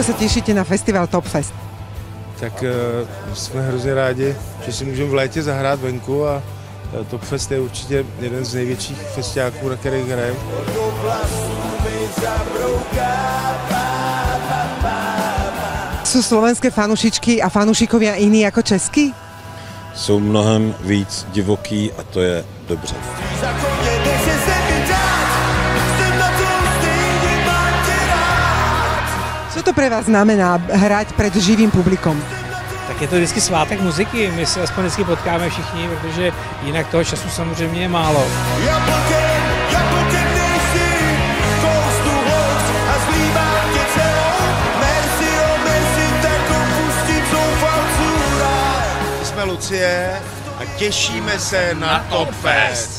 sa tešíte na festival Top Fest? Tak jsme hrozně rádi, že si můžeme v létě zahrát venku a Top Fest je určitě jeden z největších festiáků, na kterých hrajeme. Sú slovenské fanušičky a fanušikovia iní ako českí? Jsou mnohem víc divoký a to je dobře. Co to pre vás znamená hrať pred živým publikom? Tak je to vždycky svátek muziky, my se aspoň vždycky potkáme všichni, protože jinak toho času samozřejmě je málo. Jsme Lucie a těšíme se na Top Fest.